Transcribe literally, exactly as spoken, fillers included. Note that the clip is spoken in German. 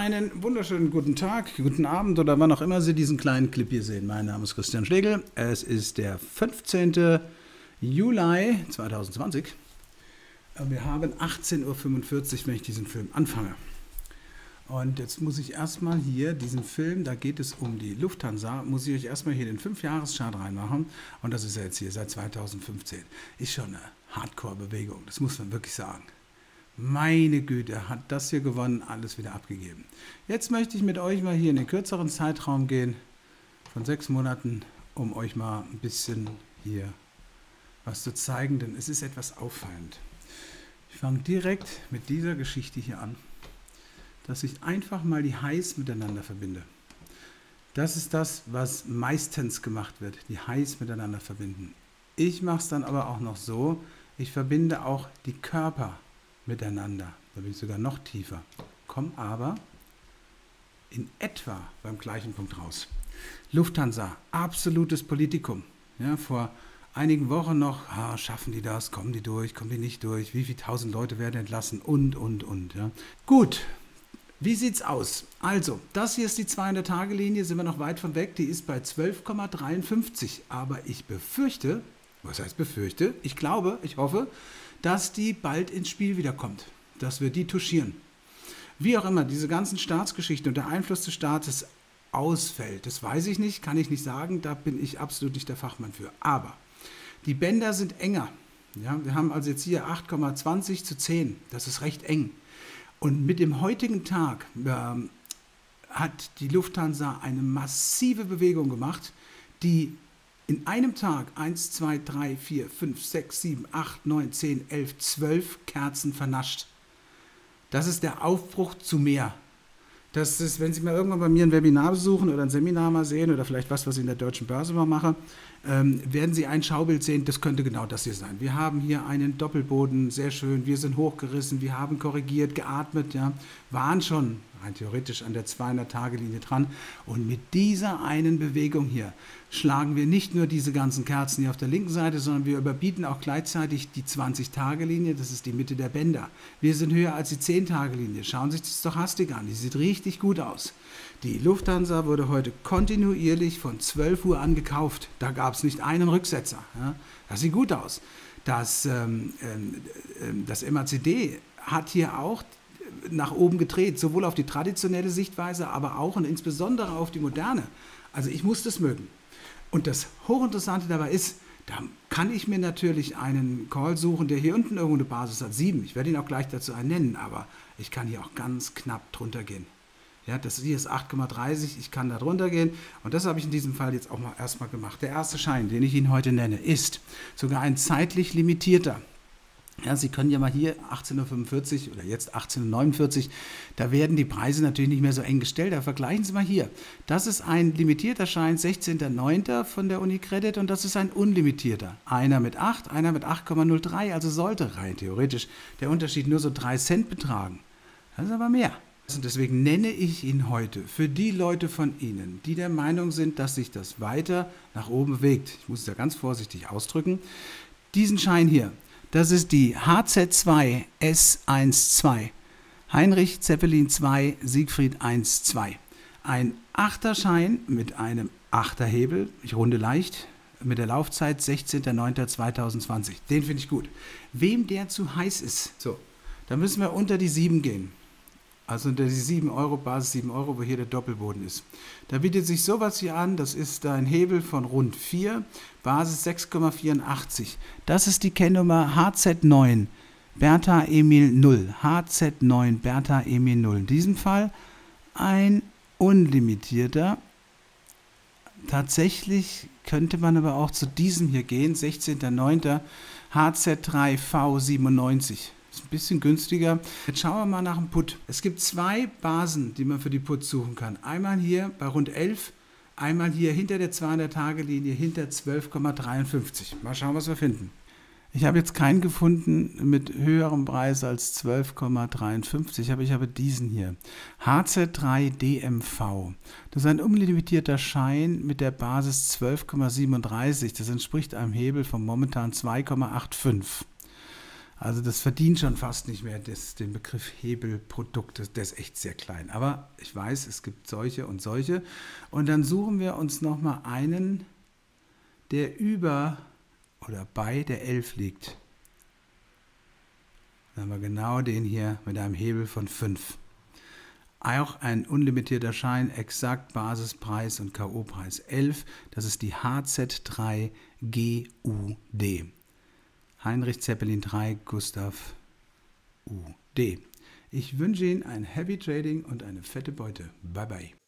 Einen wunderschönen guten Tag, guten Abend oder wann auch immer Sie diesen kleinen Clip hier sehen. Mein Name ist Christian Schlegel. Es ist der fünfzehnte Juli zweitausendzwanzig. Wir haben achtzehn Uhr fünfundvierzig, wenn ich diesen Film anfange. Und jetzt muss ich erstmal hier diesen Film, da geht es um die Lufthansa, muss ich euch erstmal hier den fünf Jahres Chart reinmachen. Und das ist ja jetzt hier seit zweitausendfünfzehn. Ist schon eine Hardcore-Bewegung, das muss man wirklich sagen. Meine Güte, hat das hier gewonnen, alles wieder abgegeben. Jetzt möchte ich mit euch mal hier in den kürzeren Zeitraum gehen, von sechs Monaten, um euch mal ein bisschen hier was zu zeigen, denn es ist etwas auffallend. Ich fange direkt mit dieser Geschichte hier an, dass ich einfach mal die Highs miteinander verbinde. Das ist das, was meistens gemacht wird, die Highs miteinander verbinden. Ich mache es dann aber auch noch so, ich verbinde auch die Körper miteinander. Da bin ich sogar noch tiefer. Komme aber in etwa beim gleichen Punkt raus. Lufthansa, absolutes Politikum. Ja, vor einigen Wochen noch, ah, schaffen die das, kommen die durch, kommen die nicht durch, wie viele tausend Leute werden entlassen und, und, und. Ja. Gut, wie sieht's aus? Also, das hier ist die zweihundert-Tage-Linie, sind wir noch weit von weg, die ist bei zwölf Komma dreiundfünfzig. Aber ich befürchte, was heißt befürchte? Ich glaube, ich hoffe, dass die bald ins Spiel wiederkommt, dass wir die touchieren. Wie auch immer, diese ganzen Staatsgeschichten und der Einfluss des Staates ausfällt, das weiß ich nicht, kann ich nicht sagen, da bin ich absolut nicht der Fachmann für. Aber die Bänder sind enger. Ja, wir haben also jetzt hier acht Komma zwanzig zu zehn, das ist recht eng. Und mit dem heutigen Tag ähm, hat die Lufthansa eine massive Bewegung gemacht, die in einem Tag eins, zwei, drei, vier, fünf, sechs, sieben, acht, neun, zehn, elf, zwölf Kerzen vernascht. Das ist der Aufbruch zu mehr. Das ist, wenn Sie mal irgendwann bei mir ein Webinar besuchen oder ein Seminar mal sehen oder vielleicht was, was ich in der Deutschen Börse mal mache, ähm, werden Sie ein Schaubild sehen, das könnte genau das hier sein. Wir haben hier einen Doppelboden, sehr schön, wir sind hochgerissen, wir haben korrigiert, geatmet, ja, waren schon rein theoretisch an der zweihundert-Tage-Linie dran. Und mit dieser einen Bewegung hier schlagen wir nicht nur diese ganzen Kerzen hier auf der linken Seite, sondern wir überbieten auch gleichzeitig die zwanzig-Tage-Linie, das ist die Mitte der Bänder. Wir sind höher als die zehn-Tage-Linie. Schauen Sie sich die Stochastik an, die sieht richtig gut aus. Die Lufthansa wurde heute kontinuierlich von zwölf Uhr an gekauft. Da gab es nicht einen Rücksetzer. Ja? Das sieht gut aus. Das, ähm, ähm, das M A C D hat hier auch nach oben gedreht, sowohl auf die traditionelle Sichtweise, aber auch und insbesondere auf die moderne. Also ich muss das mögen. Und das Hochinteressante dabei ist, da kann ich mir natürlich einen Call suchen, der hier unten irgendwo eine Basis hat, sieben. Ich werde ihn auch gleich dazu einen nennen, aber ich kann hier auch ganz knapp drunter gehen. Ja, das hier ist acht Komma dreißig, ich kann da drunter gehen und das habe ich in diesem Fall jetzt auch mal erstmal gemacht. Der erste Schein, den ich Ihnen heute nenne, ist sogar ein zeitlich limitierter. Ja, Sie können ja mal hier achtzehn Uhr fünfundvierzig oder jetzt achtzehn Uhr neunundvierzig, da werden die Preise natürlich nicht mehr so eng gestellt. Da vergleichen Sie mal hier. Das ist ein limitierter Schein, sechzehnter neunter von der Unicredit und das ist ein unlimitierter. Einer mit acht, einer mit acht Komma null drei, also sollte rein theoretisch der Unterschied nur so drei Cent betragen. Das ist aber mehr. Und deswegen nenne ich ihn heute für die Leute von Ihnen, die der Meinung sind, dass sich das weiter nach oben bewegt. Ich muss es ja ganz vorsichtig ausdrücken. Diesen Schein hier. Das ist die H Z zwei S eins zwei, Heinrich Zeppelin zwei, Siegfried eins zwei. Ein Achterschein mit einem Achterhebel, ich runde leicht, mit der Laufzeit sechzehnter neunter zweitausendzwanzig. Den finde ich gut. Wem der zu heiß ist, so, da müssen wir unter die sieben gehen. Also unter die sieben Euro, Basis sieben Euro, wo hier der Doppelboden ist. Da bietet sich sowas hier an, das ist ein Hebel von rund vier, Basis sechs Komma vierundachtzig. Das ist die Kennnummer H Z neun, Bertha Emil null. H Z neun, Bertha Emil null. In diesem Fall ein unlimitierter. Tatsächlich könnte man aber auch zu diesem hier gehen, sechzehnter neunter, H Z drei V siebenundneunzig. Ist ein bisschen günstiger. Jetzt schauen wir mal nach dem Put. Es gibt zwei Basen, die man für die Puts suchen kann. Einmal hier bei rund elf, einmal hier hinter der zweihundert-Tage-Linie, hinter zwölf Komma dreiundfünfzig. Mal schauen, was wir finden. Ich habe jetzt keinen gefunden mit höherem Preis als zwölf Komma dreiundfünfzig, aber ich habe diesen hier. H Z drei D M V. Das ist ein unlimitierter Schein mit der Basis zwölf Komma siebenunddreißig. Das entspricht einem Hebel von momentan zwei Komma fünfundachtzig. Also das verdient schon fast nicht mehr das, den Begriff Hebelprodukt. Das- Der ist echt sehr klein. Aber ich weiß, es gibt solche und solche. Und dann suchen wir uns nochmal einen, der über oder bei der elf liegt. Dann haben wir genau den hier mit einem Hebel von fünf. Auch ein unlimitierter Schein, exakt Basispreis und K O-Preis elf. Das ist die H Z drei G U D. Heinrich Zeppelin drei, Gustav U D. Ich wünsche Ihnen ein Happy Trading und eine fette Beute. Bye bye.